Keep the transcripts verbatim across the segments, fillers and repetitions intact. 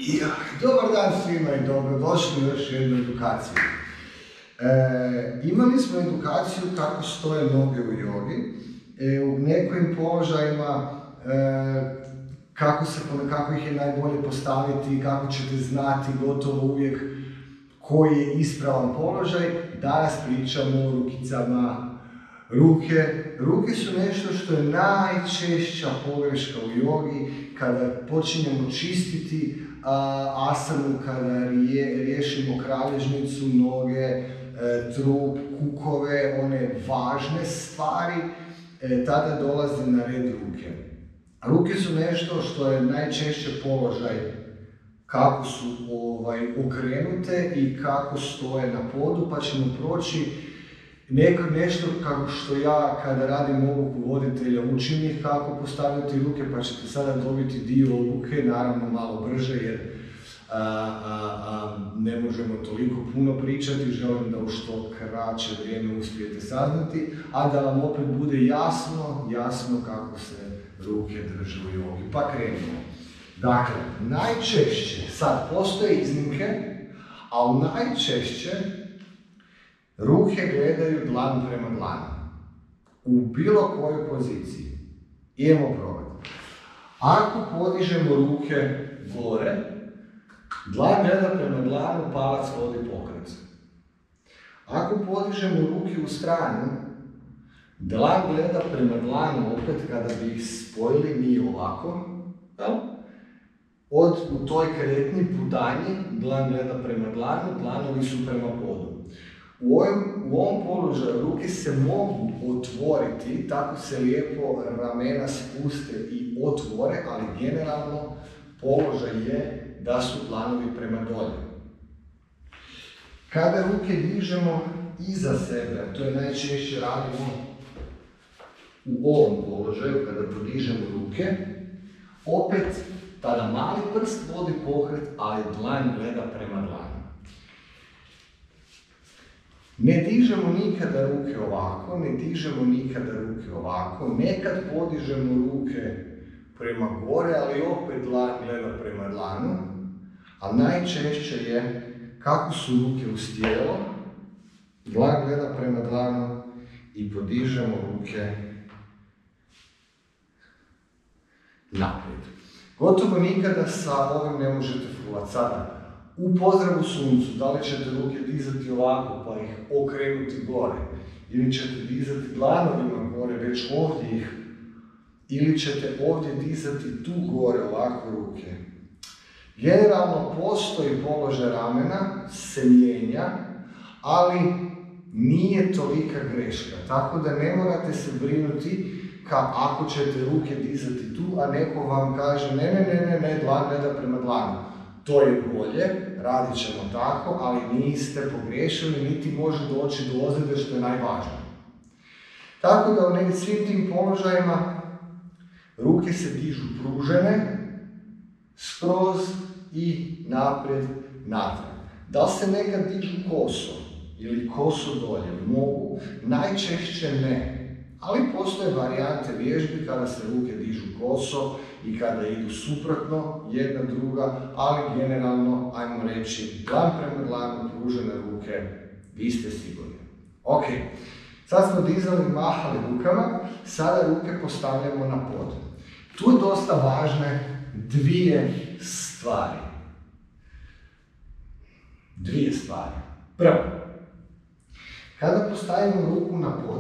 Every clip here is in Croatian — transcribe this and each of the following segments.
Ja, dobar dan svima i dobrodošli u još jednu edukaciju. E, imali smo edukaciju kako stoje noge u jogi, e, u nekim položajima e, kako, se, kako ih je najbolje postaviti, kako ćete znati gotovo uvijek koji je ispravan položaj. Danas pričamo o rukicama. Ruke. Ruke su nešto što je najčešća pogreška u jogi kada počinjemo čistiti a, asanu, kada rije, riješimo kralježnicu, noge, e, trup, kukove, one važne stvari, e, tada dolazi na red ruke. Ruke su nešto što je najčešće položaj kako su ovaj, okrenute i kako stoje na podu, pa ćemo proći Neko, nešto kako što ja kada radim obuku voditelja učim ih kako postavljati ruke, pa ćete sada dobiti dio obuke, naravno malo brže jer a, a, a, ne možemo toliko puno pričati, želim da u što kraće vrijeme uspijete saznati, a da vam opet bude jasno, jasno kako se ruke drže u jogi. Pa krenimo. Dakle, najčešće, sad postoje iznimke, ali najčešće ruke gledaju dlan prema dlanu, u bilo kojoj poziciji. Idemo probati. Ako podižemo ruke gore, dlan gleda prema dlanu, palac vodi pokret. Ako podižemo ruke u stranu, dlan gleda prema dlanu, opet kada bi ih spojili, nije ovako. Od, u toj kretnji putanji, dlan gleda prema dlanu, dlanovi su prema podu. U ovom, u ovom položaju ruke se mogu otvoriti, tako se lijepo ramena spuste i otvore, ali generalno položaj je da su dlanovi prema dolje. Kada ruke dižemo iza sebe, a to je najčešće radimo u ovom položaju, kada podižemo ruke, opet tada mali prst vodi pokret, ali dlan gleda prema dlanu. Ne dižemo nikada ruke ovako, ne dižemo nikada ruke ovako, nekad podižemo ruke prema gore, ali opet dlan gleda prema dlanu, a najčešće je kako su ruke uz tijelo, dlan gleda prema dlanu i podižemo ruke naprijed. Gotovo nikada sa ovim ne možete fulati. Sada, u pozdravu suncu, da li ćete ruke dizati ovako pa ih okrenuti gore, ili ćete dizati dlanovima gore, već ovdje ih, ili ćete ovdje dizati tu gore ovako ruke. Generalno postoji položaj ramena, se mijenja, ali nije tolika greška, tako da ne morate se brinuti ka ako ćete ruke dizati tu, a neko vam kaže ne, ne, ne, ne, ne, dlan gleda prema dlanu. To je bolje, radit ćemo tako, ali niste pogriješili, niti može doći do ozljede, što je najvažnije. Tako da u svim tim položajima ruke se dižu pružene, skroz i naprijed, natrag. Da li se nekad dižu koso ili koso dolje? Mogu, najčešće ne. Ali postoje varijante vježbi kada se ruke dižu koso i kada idu suprotno jedna druga, ali generalno, ajmo reći, dlan prema dlanu, pružene ruke, vi ste sigurni. Ok, sad smo dizali, mahali rukama, sada ruke postavljamo na pod. Tu je dosta važne dvije stvari. Dvije stvari. Prvo, kada postavimo ruku na pod,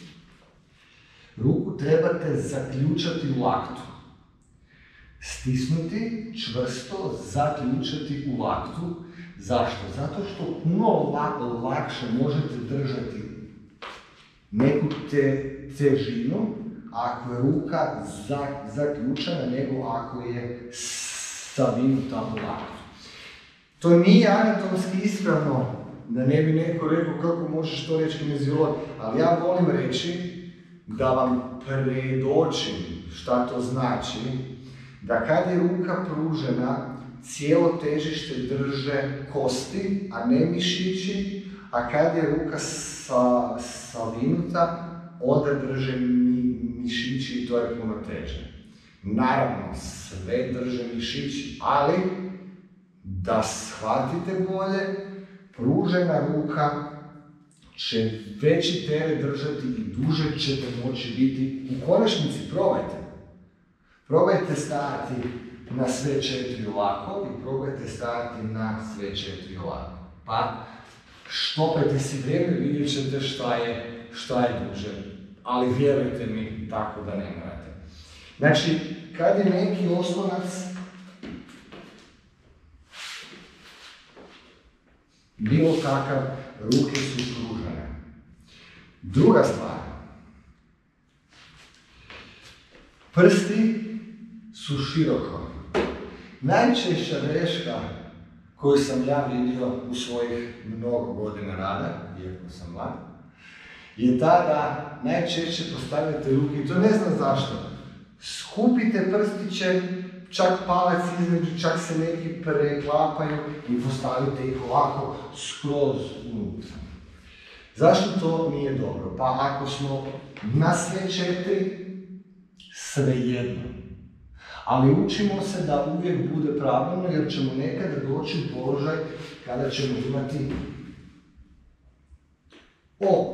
ruku trebate zaključati u laktu. Stisnuti, čvrsto zaključati u laktu. Zašto? Zato što puno lakše možete držati neku te, težinu ako je ruka za, zaključena nego ako je savinuta u laktu. To nije anatomski ispravno, da ne bi neko rekao kako možeš to reći kineziolog, ali ja volim reći da vam predočim šta to znači, da kad je ruka pružena, cijelo težište drže kosti, a ne mišići, a kad je ruka sa, savinuta, onda drže mi, mišići i to je puno teže. Naravno, sve drže mišići, ali da shvatite bolje, pružena ruka će veći teret držati i duže ćete moći biti. U konačnici probajte. Probajte stajati na sve četiri ovako i probajte stajati na sve četiri ovako. Pa štopajte si vrijeme, vidjet ćete šta je, šta je duže. Ali vjerujte mi, tako da ne morate. Znači, kad je neki oslonac bilo kakav, ruke su pružene. Druga stvar. Prsti su široko. Najčešća greška koju sam ja vidio u svojih mnogo godina rada, iako sam mlad, je ta da najčešće postavljate ruke, i to ne znam zašto. Skupite prstiće, čak palac između, čak se neki preklapaju i postavite ih ovako skroz unutra. Zašto to nije dobro? Pa ako smo na sve četiri, svejedno. Ali učimo se da uvijek bude pravilno, jer ćemo nekada doći u položaj kada ćemo imati O.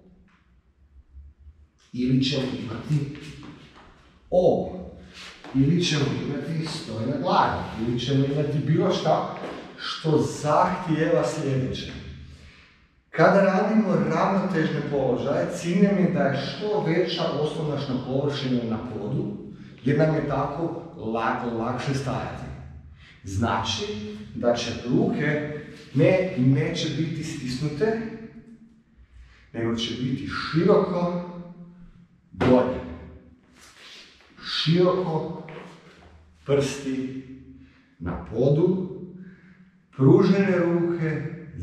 Ili ćemo imati O. Ili ćemo imati stoj na glavi. Ili ćemo imati bilo šta što zahtijeva sljedeće. Kada radimo ravnotežne položaje, cilj nam je da je što veća oslonačna površina na podu, jer nam je tako lakše stajati. Znači da će ruke ne, neće biti stisnute, nego će biti široko dolje. Široko prsti na podu, pružene ruke,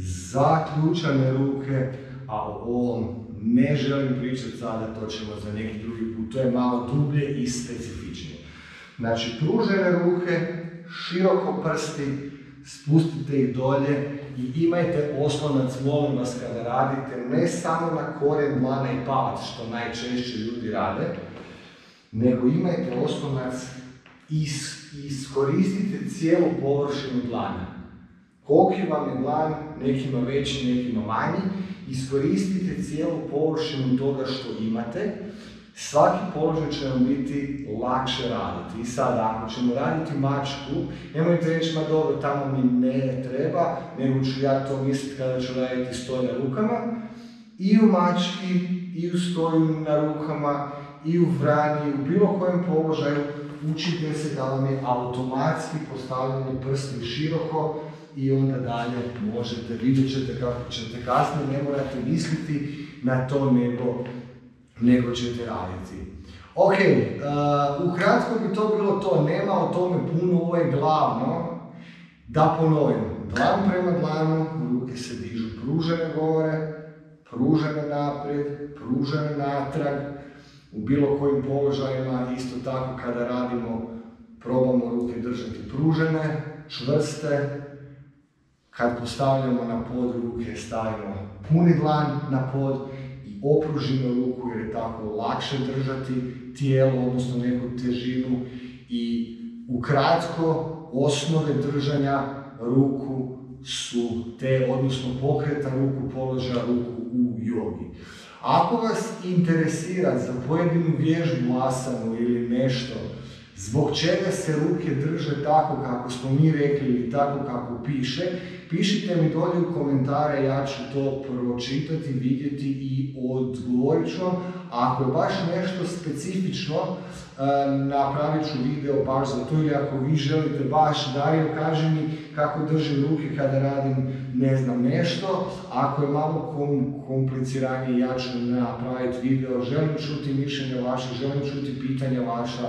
zaključane ruke, a o ovom ne želim pričati sada, to ćemo za neki drugi put, to je malo dublje i specifičnije. Znači, pružene ruke, široko prsti, spustite ih dolje i imajte oslonac, molim vas, kada radite, ne samo na korijen dlana i palac, što najčešće ljudi rade, nego imajte oslonac i iskoristite cijelu površinu dlana. Koliki vam je dlan, nekima veći, nekima manji, iskoristite cijelu površinu toga što imate. Svaki položaj će vam biti lakše raditi. I sad, ako ćemo raditi mačku, nemojte reći, ma dobro, tamo mi ne treba, nego ću ja to misliti kada ću raditi stoj na rukama. I u mački, i u stoju na rukama, i u vrani, i u bilo kojem položaju, učite se da vam je automatski postavljanje prsti široko i onda dalje možete, vidjet ćete kako ćete kasnije, ne morate misliti na to, nego, nego ćete raditi. Ok, uh, ukratko bi to bilo to, nema o tome puno, ovo je glavno. Da ponovimo, dlan prema dlanu, ruke se dižu pružene gore, pružene naprijed, pružene natrag. U bilo kojim položajima, isto tako kada radimo, probamo ruke držati pružene, čvrste. Kad postavljamo na pod ruke, stavimo puni dlan na pod i opružimo ruku, jer je tako lakše držati tijelo, odnosno neku težinu. I ukratko, osnove držanja ruku su te, odnosno pokreta ruku, položaja ruku u jogi. Ako vas interesira za pojedinu vježbu, asanu ili nešto, zbog čega se ruke drže tako kako smo mi rekli ili tako kako piše, pišite mi dolje u komentare, ja ću to pročitati, vidjeti i odgovorit ću vam. Ako je baš nešto specifično, napravit ću video baš za to, ili ako vi želite baš, Dario, kaži mi kako držim ruke kada radim ne znam nešto. Ako je malo kom, kompliciranije, ja ću napraviti video, želim čuti mišljenja vaša, želim čuti pitanja vaša,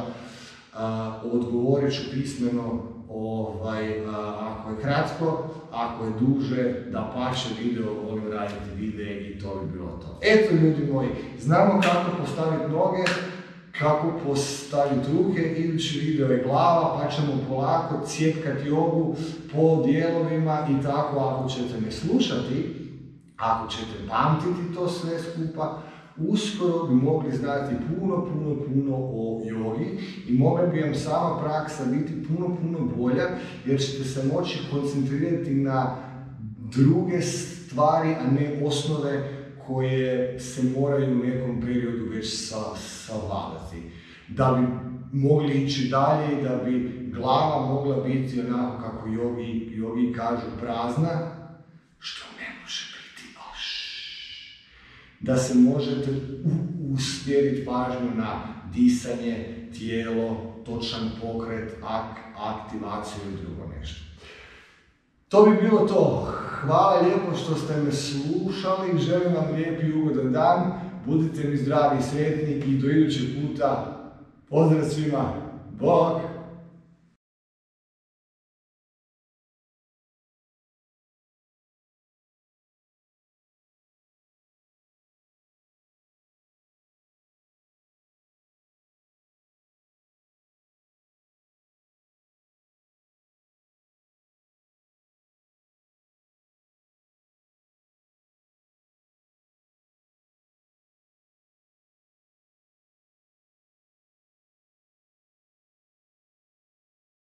uh, odgovorit ću pismeno, ovaj, uh, ako je kratko, ako je duže, da pače video, volim raditi videe i to bi bilo to. Eto, ljudi moji, znamo kako postaviti noge, kako postaviti ruke, idući video je glava, pa ćemo polako cjepkati jogu po dijelovima i tako. Ako ćete me slušati, ako ćete pamtiti to sve skupa, uskoro bi mogli znati puno, puno, puno o jogi i mogla bi vam sama praksa biti puno, puno bolja jer ćete se moći koncentrirati na druge stvari, a ne osnove koje se moraju u nekom periodu već savladati. Da bi mogli ići dalje i da bi glava mogla biti onako kako jogi, jogi kažu prazna, što ne može biti baš. Da se možete usmjeriti pažnju na disanje, tijelo, točan pokret, ak, aktivaciju i drugo nešto. To bi bilo to. Hvala lijepo što ste me slušali, želim vam lijep i ugodan dan, budite mi zdravi i sretni i do idućeg puta. Pozdrav svima, Bog!